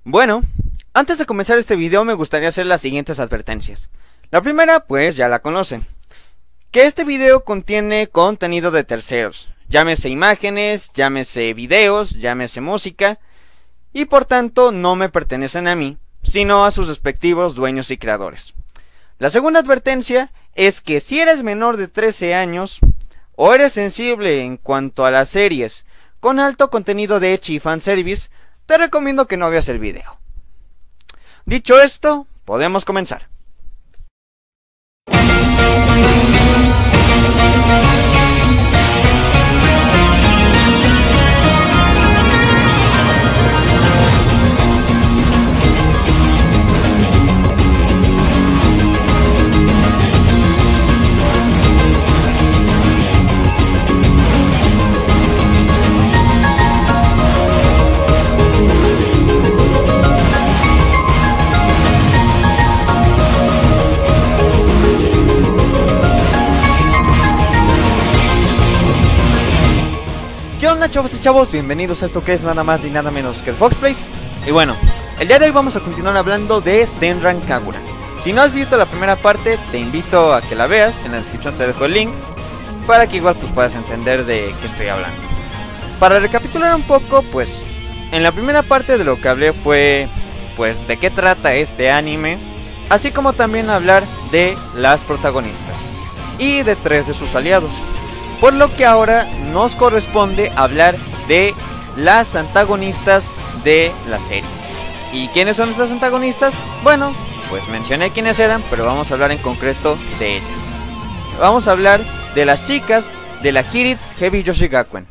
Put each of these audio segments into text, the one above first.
Bueno, antes de comenzar este video me gustaría hacer las siguientes advertencias. La primera, pues ya la conocen, que este video contiene contenido de terceros, llámese imágenes, llámese videos, llámese música, y por tanto no me pertenecen a mí, sino a sus respectivos dueños y creadores. La segunda advertencia es que si eres menor de 13 años, o eres sensible en cuanto a las series con alto contenido de ecchi y fanservice, te recomiendo que no veas el video. Dicho esto, podemos comenzar. ¿Qué onda, chavos y chavos? Bienvenidos a esto que es nada más ni nada menos que el Fox Place. Y bueno, el día de hoy vamos a continuar hablando de Senran Kagura. Si no has visto la primera parte, te invito a que la veas, en la descripción te dejo el link, para que igual pues puedas entender de qué estoy hablando. Para recapitular un poco, pues, en la primera parte de lo que hablé fue, pues, de qué trata este anime, así como también hablar de las protagonistas, y de 3 de sus aliados. Por lo que ahora nos corresponde hablar de las antagonistas de la serie. ¿Y quiénes son estas antagonistas? Bueno, pues mencioné quiénes eran, pero vamos a hablar en concreto de ellas. Vamos a hablar de las chicas de la Hiritz Hebijoshi Gakuen.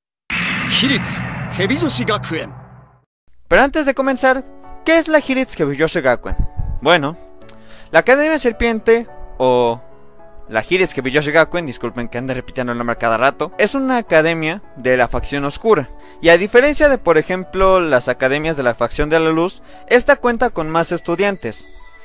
Hiritz Hebijoshi Gakuen. Pero antes de comenzar, ¿qué es la Hiritz Hebijoshi Gakuen? Bueno, la Academia Serpiente, o la Hiritz Hebijoshi Gakuen, disculpen que ande repitiendo el nombre cada rato, es una academia de la facción oscura. Y a diferencia de, por ejemplo, las academias de la facción de la luz, esta cuenta con más estudiantes.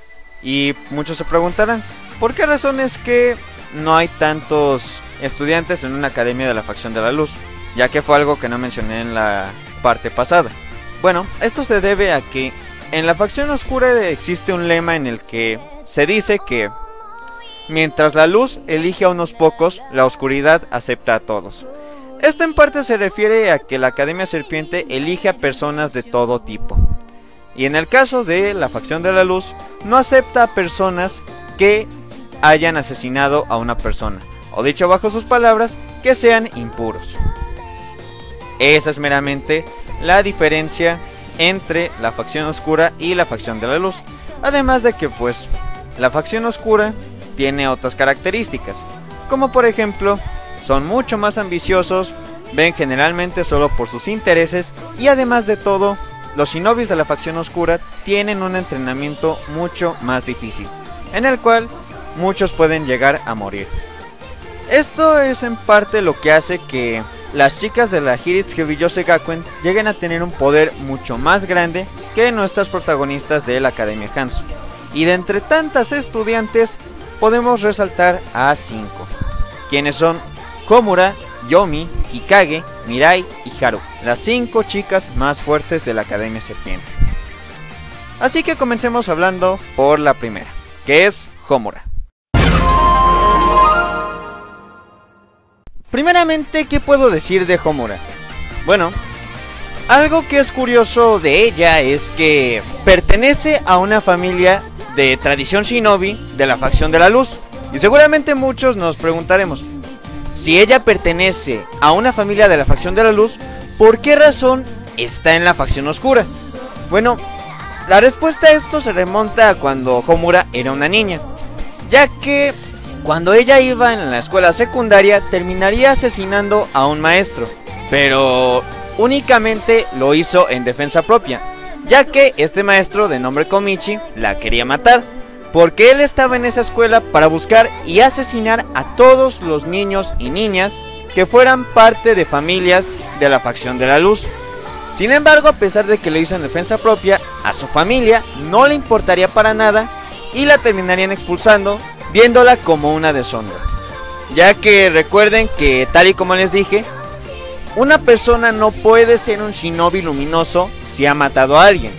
Y muchos se preguntarán, ¿por qué razón es que no hay tantos estudiantes en una academia de la facción de la luz? Ya que fue algo que no mencioné en la parte pasada. Bueno, esto se debe a que en la facción oscura existe un lema en el que se dice que mientras la luz elige a unos pocos, la oscuridad acepta a todos. Esto en parte se refiere a que la Academia Serpiente elige a personas de todo tipo. Y en el caso de la facción de la luz, no acepta a personas que hayan asesinado a una persona, o dicho bajo sus palabras, que sean impuros. Esa es meramente la diferencia entre la facción oscura y la facción de la luz. Además de que pues la facción oscura tiene otras características, como por ejemplo, son mucho más ambiciosos, ven generalmente solo por sus intereses, y además de todo, los shinobis de la facción oscura tienen un entrenamiento mucho más difícil, en el cual muchos pueden llegar a morir. Esto es en parte lo que hace que las chicas de la Hiritz Hebijoshi Gakuen lleguen a tener un poder mucho más grande que nuestras protagonistas de la Academia Hanzo. Y de entre tantas estudiantes podemos resaltar a 5, quienes son Homura, Yomi, Hikage, Mirai y Haru, las 5 chicas más fuertes de la Academia Serpiente. Así que comencemos hablando por la primera, que es Homura. Primeramente, ¿qué puedo decir de Homura? Bueno, algo que es curioso de ella es que pertenece a una familia de tradición shinobi de la facción de la luz. Y seguramente muchos nos preguntaremos, si ella pertenece a una familia de la facción de la luz, ¿por qué razón está en la facción oscura? Bueno, la respuesta a esto se remonta a cuando Homura era una niña, ya que cuando ella iba en la escuela secundaria terminaría asesinando a un maestro, pero únicamente lo hizo en defensa propia, ya que este maestro de nombre Komichi la quería matar, porque él estaba en esa escuela para buscar y asesinar a todos los niños y niñas que fueran parte de familias de la facción de la luz. Sin embargo, a pesar de que lo hizo en defensa propia, a su familia no le importaría para nada y la terminarían expulsando, viéndola como una deshonra. Ya que recuerden que, tal y como les dije, una persona no puede ser un shinobi luminoso si ha matado a alguien.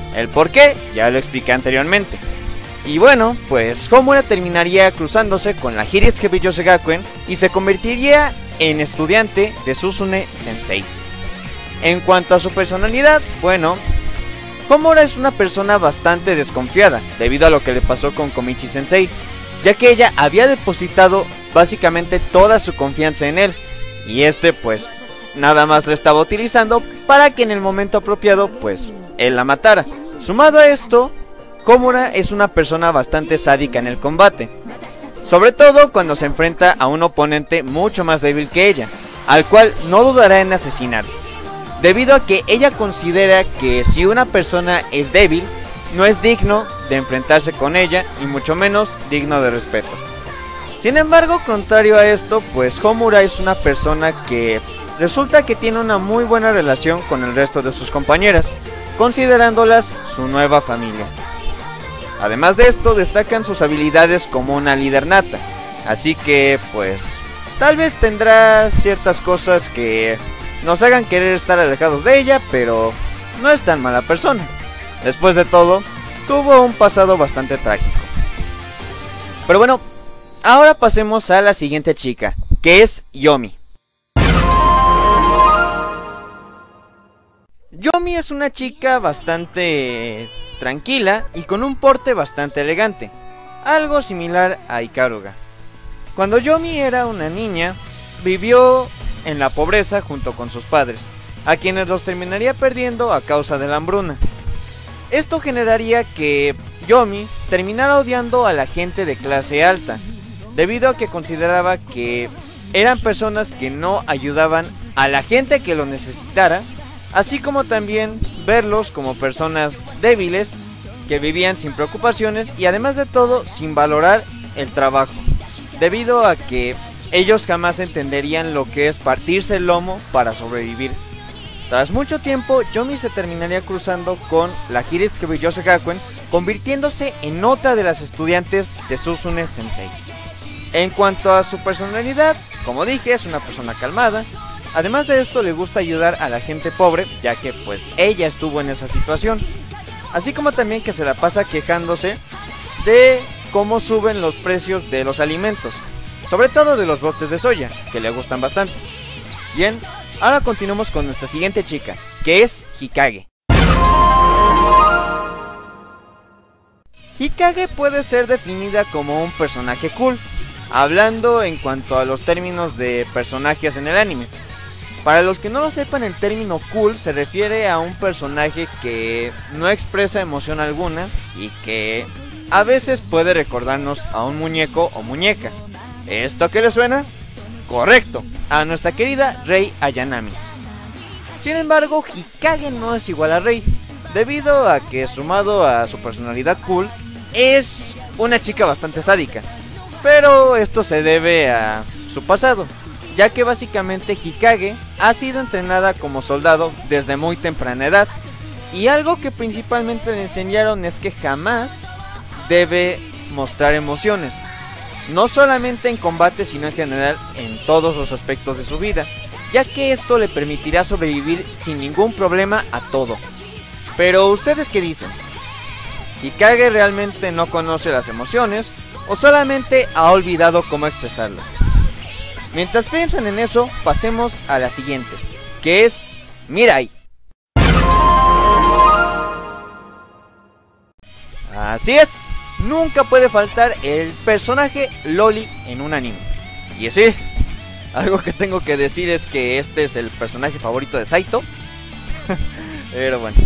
El por qué ya lo expliqué anteriormente. Y bueno, pues Homura terminaría cruzándose con la Hitotsuki Byosei Gakuen y se convertiría en estudiante de Suzune Sensei. En cuanto a su personalidad, bueno, Homura es una persona bastante desconfiada debido a lo que le pasó con Komichi Sensei, ya que ella había depositado básicamente toda su confianza en él, y este pues nada más lo estaba utilizando para que en el momento apropiado pues él la matara. Sumado a esto, Homura es una persona bastante sádica en el combate, sobre todo cuando se enfrenta a un oponente mucho más débil que ella, al cual no dudará en asesinar, debido a que ella considera que si una persona es débil, no es digno de enfrentarse con ella y mucho menos digno de respeto. Sin embargo, contrario a esto, pues Homura es una persona que resulta que tiene una muy buena relación con el resto de sus compañeras, considerándolas su nueva familia. Además de esto, destacan sus habilidades como una líder nata, así que pues tal vez tendrá ciertas cosas que nos hagan querer estar alejados de ella, pero no es tan mala persona. Después de todo, tuvo un pasado bastante trágico. Pero bueno, ahora pasemos a la siguiente chica, que es Yomi. Yomi es una chica bastante tranquila y con un porte bastante elegante, algo similar a Ikaruga. Cuando Yomi era una niña, vivió en la pobreza junto con sus padres, a quienes los terminaría perdiendo a causa de la hambruna. Esto generaría que Yomi terminara odiando a la gente de clase alta, debido a que consideraba que eran personas que no ayudaban a la gente que lo necesitara, así como también verlos como personas débiles que vivían sin preocupaciones y además de todo sin valorar el trabajo, debido a que ellos jamás entenderían lo que es partirse el lomo para sobrevivir. Tras mucho tiempo, Yomi se terminaría cruzando con la Hitotsuki Byosei Gakuen, convirtiéndose en otra de las estudiantes de Suzune Sensei. En cuanto a su personalidad, como dije, es una persona calmada. Además de esto, le gusta ayudar a la gente pobre, ya que pues ella estuvo en esa situación. Así como también que se la pasa quejándose de cómo suben los precios de los alimentos, sobre todo de los botes de soya, que le gustan bastante. Bien, ahora continuamos con nuestra siguiente chica, que es Hikage. Hikage puede ser definida como un personaje cool, hablando en cuanto a los términos de personajes en el anime. Para los que no lo sepan, el término cool se refiere a un personaje que no expresa emoción alguna y que a veces puede recordarnos a un muñeco o muñeca. ¿Esto a qué le suena? Correcto, a nuestra querida Rei Ayanami. Sin embargo, Hikage no es igual a Rei, debido a que, sumado a su personalidad cool, es una chica bastante sádica. Pero esto se debe a su pasado, ya que básicamente Hikage ha sido entrenada como soldado desde muy temprana edad, y algo que principalmente le enseñaron es que jamás debe mostrar emociones, no solamente en combate sino en general en todos los aspectos de su vida, ya que esto le permitirá sobrevivir sin ningún problema a todo. Pero ¿ustedes qué dicen? ¿Hikage realmente no conoce las emociones o solamente ha olvidado cómo expresarlas? Mientras piensan en eso, pasemos a la siguiente, que es Mirai. Así es, nunca puede faltar el personaje Loli en un anime. Y así, algo que tengo que decir es que este es el personaje favorito de Saito. Pero bueno,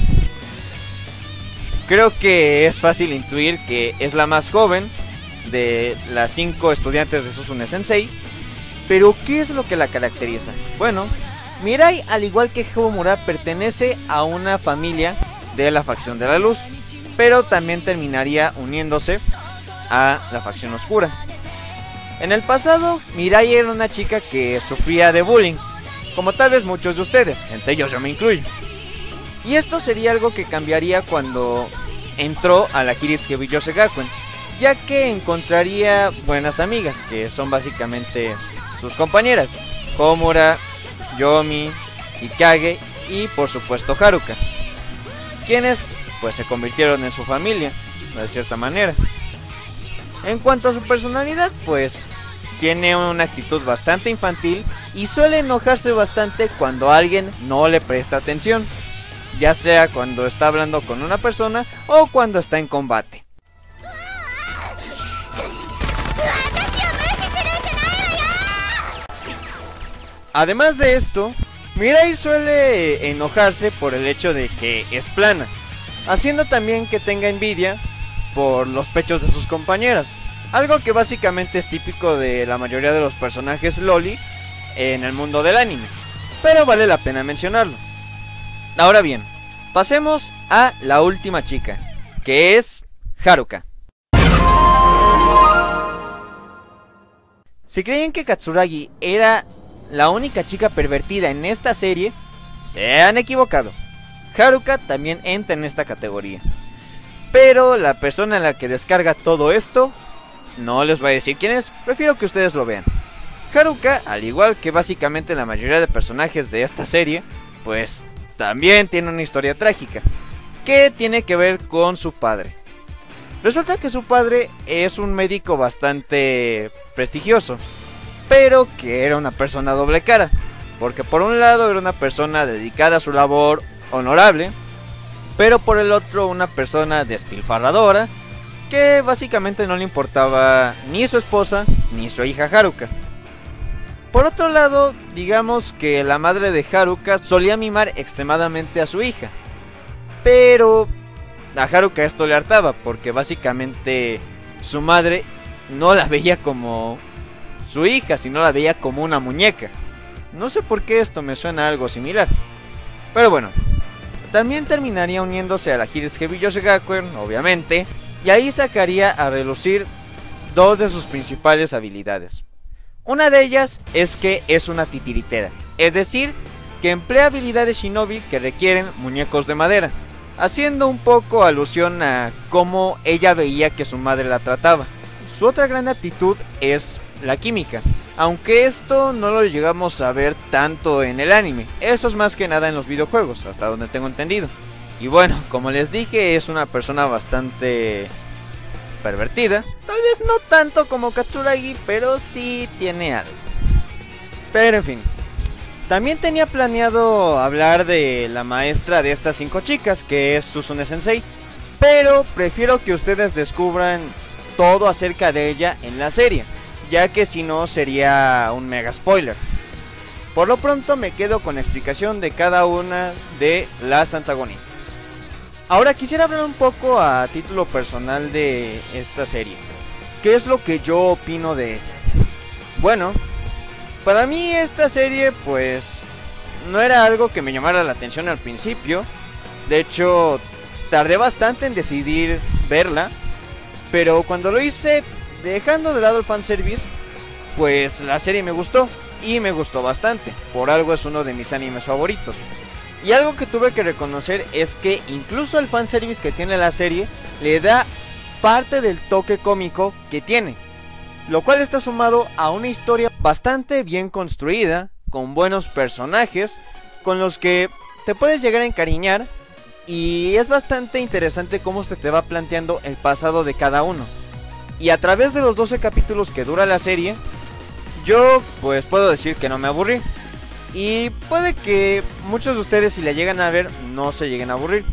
creo que es fácil intuir que es la más joven de las 5 estudiantes de Suzune Sensei. Pero ¿qué es lo que la caracteriza? Bueno, Mirai, al igual que Homura, pertenece a una familia de la facción de la luz, pero también terminaría uniéndose a la facción oscura. En el pasado, Mirai era una chica que sufría de bullying, como tal vez muchos de ustedes, entre ellos yo me incluyo. Y esto sería algo que cambiaría cuando entró a la Hitotsuki Byosei Gakuen, ya que encontraría buenas amigas, que son básicamente sus compañeras, Homura, Yomi, Hikage y por supuesto Haruka, quienes pues se convirtieron en su familia, de cierta manera. En cuanto a su personalidad, pues tiene una actitud bastante infantil y suele enojarse bastante cuando alguien no le presta atención, ya sea cuando está hablando con una persona o cuando está en combate. Además de esto, Mirai suele enojarse por el hecho de que es plana, haciendo también que tenga envidia por los pechos de sus compañeras, algo que básicamente es típico de la mayoría de los personajes loli en el mundo del anime, pero vale la pena mencionarlo. Ahora bien, pasemos a la última chica, que es Haruka. Si creían que Katsuragi era la única chica pervertida en esta serie, se han equivocado. Haruka también entra en esta categoría. Pero la persona en la que descarga todo esto, no les voy a decir quién es, prefiero que ustedes lo vean. Haruka, al igual que básicamente la mayoría de personajes de esta serie, pues también tiene una historia trágica, que tiene que ver con su padre. Resulta que su padre es un médico bastante prestigioso, pero que era una persona doble cara, porque por un lado era una persona dedicada a su labor honorable, pero por el otro una persona despilfarradora, que básicamente no le importaba ni su esposa ni su hija Haruka. Por otro lado, digamos que la madre de Haruka solía mimar extremadamente a su hija, pero a Haruka esto le hartaba, porque básicamente su madre no la veía como su hija, sino la veía como una muñeca. No sé por qué esto me suena a algo similar, pero bueno. También terminaría uniéndose a la Hitsugeki Biyoshe Gakuen, obviamente, y ahí sacaría a relucir dos de sus principales habilidades. Una de ellas es que es una titiritera, es decir, que emplea habilidades shinobi que requieren muñecos de madera, haciendo un poco alusión a cómo ella veía que su madre la trataba. Su otra gran aptitud es la química, aunque esto no lo llegamos a ver tanto en el anime, eso es más que nada en los videojuegos, hasta donde tengo entendido. Y bueno, como les dije, es una persona bastante pervertida, tal vez no tanto como Katsuragi, pero sí tiene algo. Pero en fin, también tenía planeado hablar de la maestra de estas 5 chicas, que es Suzune Sensei, pero prefiero que ustedes descubran todo acerca de ella en la serie, ya que si no sería un mega spoiler. Por lo pronto me quedo con la explicación de cada una de las antagonistas. Ahora quisiera hablar un poco a título personal de esta serie. ¿Qué es lo que yo opino de ella? Bueno, para mí esta serie pues no era algo que me llamara la atención al principio. De hecho, tardé bastante en decidir verla, pero cuando lo hice, dejando de lado el fanservice, pues la serie me gustó, y me gustó bastante. Por algo es uno de mis animes favoritos. Y algo que tuve que reconocer es que incluso el fanservice que tiene la serie le da parte del toque cómico que tiene, lo cual está sumado a una historia bastante bien construida, con buenos personajes, con los que te puedes llegar a encariñar, y es bastante interesante cómo se te va planteando el pasado de cada uno. Y a través de los 12 capítulos que dura la serie, yo pues puedo decir que no me aburrí. Y puede que muchos de ustedes, si la llegan a ver, no se lleguen a aburrir,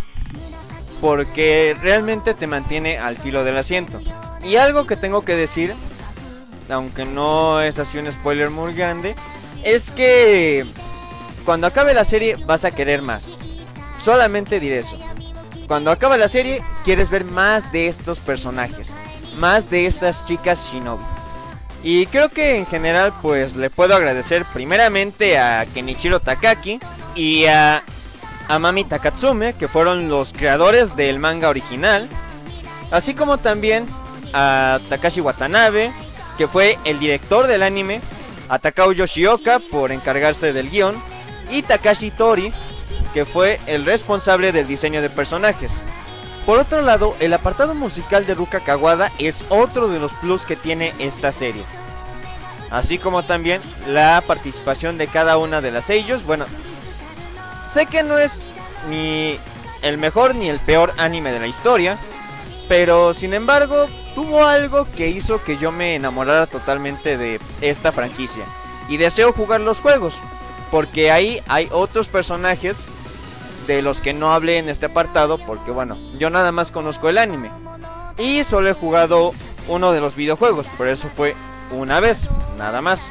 porque realmente te mantiene al filo del asiento. Y algo que tengo que decir, aunque no es así un spoiler muy grande, es que cuando acabe la serie vas a querer más. Solamente diré eso. Cuando acaba la serie quieres ver más de estos personajes, más de estas chicas shinobi. Y creo que en general pues le puedo agradecer primeramente a Kenichiro Takaki y a Amami Takatsume, que fueron los creadores del manga original, así como también a Takashi Watanabe, que fue el director del anime, a Takao Yoshioka por encargarse del guión, y Takashi Tori, que fue el responsable del diseño de personajes. Por otro lado, el apartado musical de Ruka Kawada es otro de los plus que tiene esta serie, así como también la participación de cada una de las seiyus. Bueno, sé que no es ni el mejor ni el peor anime de la historia, pero sin embargo tuvo algo que hizo que yo me enamorara totalmente de esta franquicia y deseo jugar los juegos, porque ahí hay otros personajes de los que no hablé en este apartado, porque bueno, yo nada más conozco el anime y solo he jugado uno de los videojuegos, por eso fue una vez, nada más.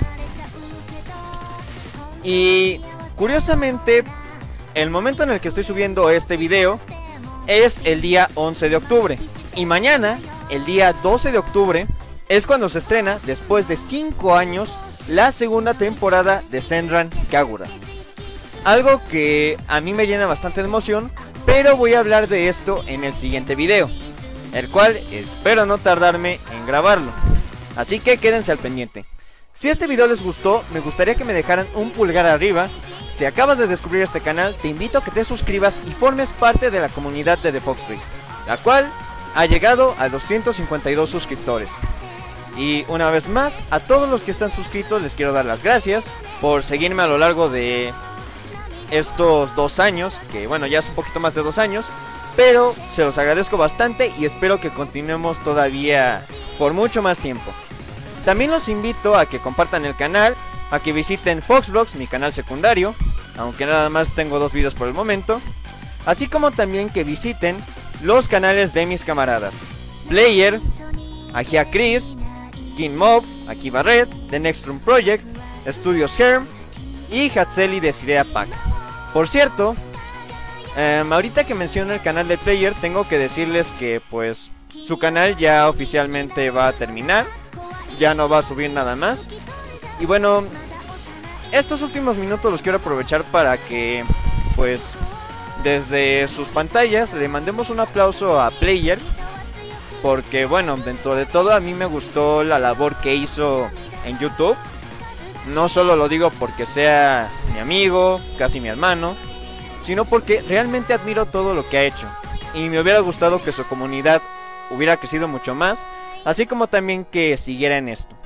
Y curiosamente, el momento en el que estoy subiendo este video es el día 11 de octubre. Y mañana, el día 12 de octubre, es cuando se estrena, después de 5 años, la segunda temporada de Senran Kagura. Algo que a mí me llena bastante de emoción, pero voy a hablar de esto en el siguiente video, el cual espero no tardarme en grabarlo. Así que quédense al pendiente. Si este video les gustó, me gustaría que me dejaran un pulgar arriba. Si acabas de descubrir este canal, te invito a que te suscribas y formes parte de la comunidad de The Fox Trees, la cual ha llegado a 252 suscriptores. Y una vez más, a todos los que están suscritos les quiero dar las gracias por seguirme a lo largo de estos 2 años, que bueno, ya es un poquito más de 2 años, pero se los agradezco bastante y espero que continuemos todavía por mucho más tiempo. También los invito a que compartan el canal, a que visiten Foxvlogs, mi canal secundario, aunque nada más tengo 2 videos por el momento, así como también que visiten los canales de mis camaradas Player, Agia Chris, King Mob, Aki Barret, The Next Room Project, Studios Herm y Hatseli de Sirea Pack. Por cierto, ahorita que menciono el canal de Player, tengo que decirles que pues su canal ya oficialmente va a terminar, ya no va a subir nada más. Y bueno, estos últimos minutos los quiero aprovechar para que pues desde sus pantallas le mandemos un aplauso a Player, porque bueno, dentro de todo a mí me gustó la labor que hizo en YouTube. No solo lo digo porque sea mi amigo, casi mi hermano, sino porque realmente admiro todo lo que ha hecho. Y me hubiera gustado que su comunidad hubiera crecido mucho más, así como también que siguiera en esto.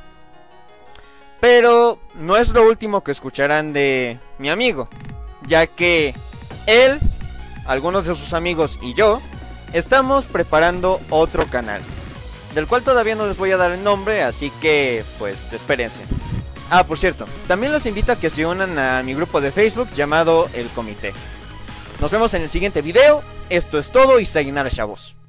Pero no es lo último que escucharán de mi amigo, ya que él, algunos de sus amigos y yo estamos preparando otro canal, del cual todavía no les voy a dar el nombre, así que pues espérense. Ah, por cierto, también los invito a que se unan a mi grupo de Facebook llamado El Comité. Nos vemos en el siguiente video. Esto es todo y sayonara, chavos.